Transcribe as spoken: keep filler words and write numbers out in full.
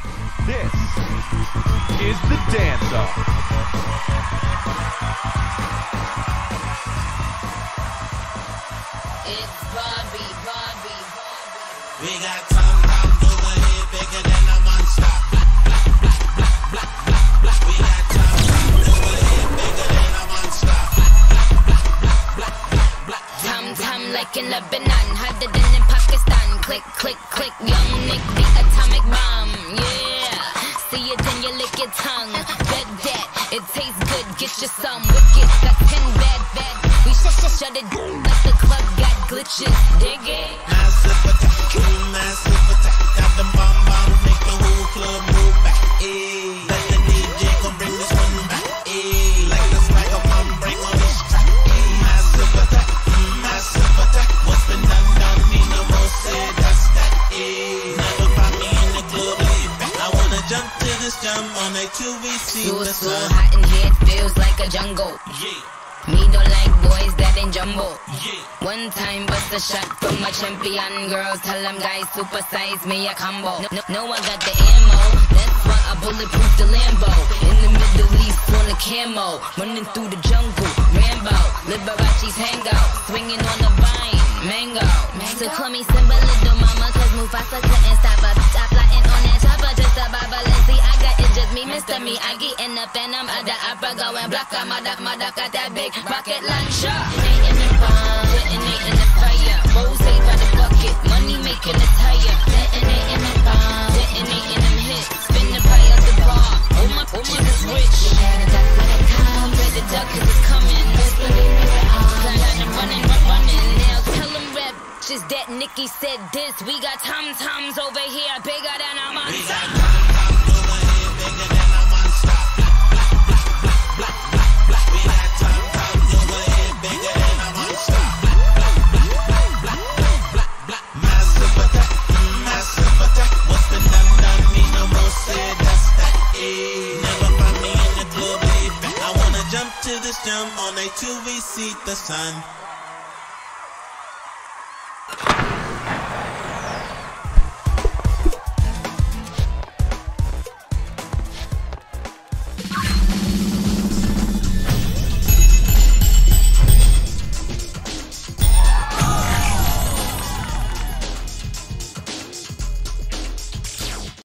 This is the dance-off. It's Bobby, Bobby, Bobby. We got Tom Tom over here bigger than a monster. We got Tom Tom over here bigger than a monster. Tom Tom like in Lebanon, harder than in Pakistan. Click, click, click, young Nick, the atomic bomb. Yeah, see it then you lick your tongue. Bet that it tastes good, get you some wicked. Got ten bad, bad. We sh sh shut it down like the club got glitches. Dig it. Massive attack, massive attack. Got them bomb bombs, make the whole club move back. Ayy, let the D J come bring this one back. Ayy, like the swagger mom break on this track. Ayy, massive attack, massive attack. What's been done, done, me no more said, that's that. Ayy, never find me in the club laid back. I wanna jump to this jump on a Q V C. So, so hot in here, it feels like a jungle. Yeah. Me don't like boys that ain't jumbo. Yeah. One time bust a shot from my champion girls. Tell them guys supersize me a combo. No, no, no one got the ammo. That's why I bulletproof the Lambo. In the Middle East on a camo. Running through the jungle. Rambo. Liberace's hangout. Swinging on the vine. Mango. So call me Simba little mama. Cause Mufasa couldn't stop her. Stop flying on that chopper. Just a Babalenci. I got it just me. Mister Me. I get in the phantom of the opera. Going black. Mother, mother, got that big rocket launcher. Detonating the bomb, detonating the fire. Rose by the bucket, money making a tire. Detonating the bomb, detonating them hits. Spin the pie up the bar. Oh my, oh my, is rich. Better duck 'cause it's coming. Got them running, run, running. Now tell them rap just that Nikki said this. We got Tom Toms over here, bigger than a monster. We got Tom Toms over here, bigger than a monster. Black, black, black, we got Tom Toms over here, bigger than a monster. Black, black, black, black, black, massive attack, massive attack. What's been done, done, me no more said, that's that. Ayy, never find me in the club laid back. I wanna jump to this jump on a Q V C, the sun.